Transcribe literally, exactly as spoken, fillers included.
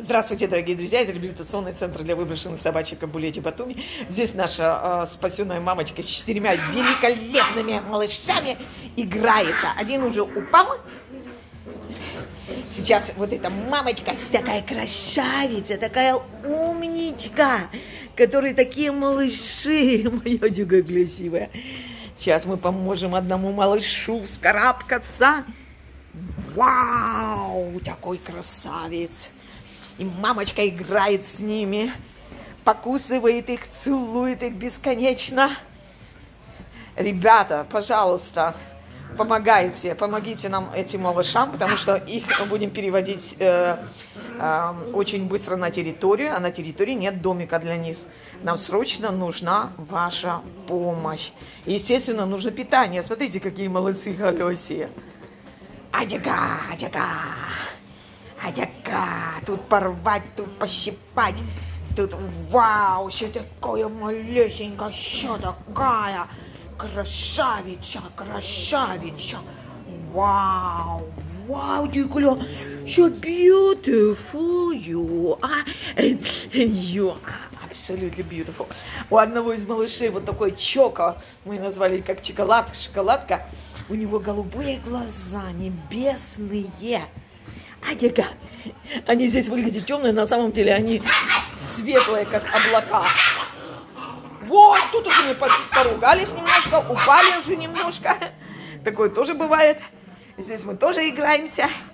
Здравствуйте, дорогие друзья! Это реабилитационный центр для выброшенных собачек Абулети Батуми. Здесь наша э, спасенная мамочка с четырьмя великолепными малышами играется. Один уже упал. Сейчас вот эта мамочка такая красавица, такая умничка, которые такие малыши. Моя дюга красивая. Сейчас мы поможем одному малышу вскарабкаться. Вау, такой красавец. И мамочка играет с ними, покусывает их, целует их бесконечно. Ребята, пожалуйста, помогайте, помогите нам этим малышам, потому что их будем переводить э, э, очень быстро на территорию, а на территории нет домика для них. Нам срочно нужна ваша помощь. И, естественно, нужно питание. Смотрите, какие молодцы голоси. Адяга, адяга. Адяга, тут порвать, тут пощипать, тут вау, еще такое малюсенькое, еще такая красавица, красавица, вау, вау, Дикуля, so beautiful you are, you are absolutely beautiful. У одного из малышей вот такой чоко, мы назвали как шоколад, шоколадка, у него голубые глаза, небесные. Адяга. Они здесь выглядят темные, на самом деле они светлые, как облака. Вот, тут уже мы поругались немножко, упали уже немножко. Такое тоже бывает. Здесь мы тоже играемся.